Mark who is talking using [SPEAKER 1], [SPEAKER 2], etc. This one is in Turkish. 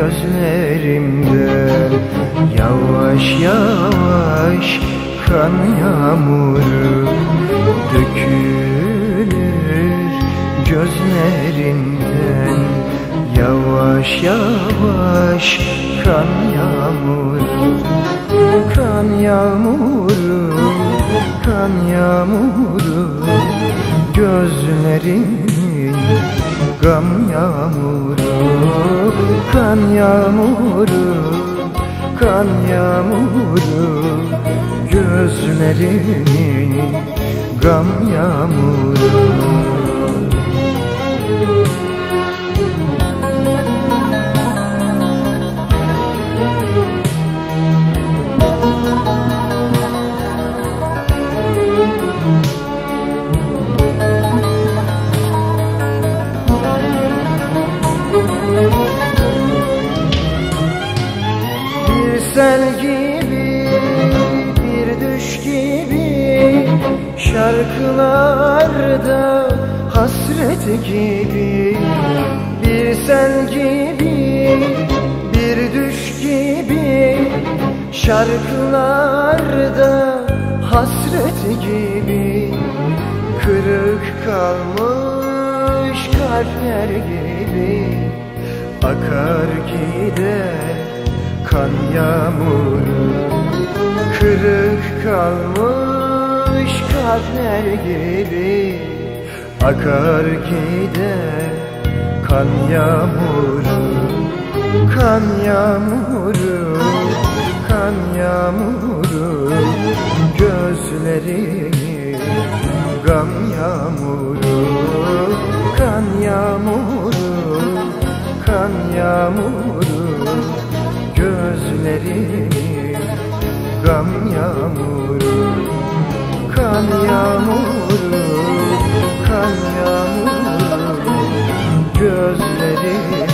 [SPEAKER 1] gözlerimden yavaş yavaş kan yağmuru dökülür gözlerinden yavaş yavaş kan yağmuru, kan yağmuru, kan yağmuru gözlerimin gam yağmuru, kan yağmuru, kan yağmuru gözlerimin gam yağmuru. Bir sel gibi, bir düş gibi, şarkılarda hasret gibi. Bir sel gibi, bir düş gibi, şarkılarda hasret gibi. Kırık kalmış kalpler gibi akar gider kan yağmuru. Kırık kalmış kalpler gibi akar gider kan yağmuru, kan yağmuru, kan yağmuru gözlerimi gam yağmuru, kan yağmuru, kan yağmuru gözlerimi gam yağmuru, kan yağmuru, kan yağmuru gözlerimi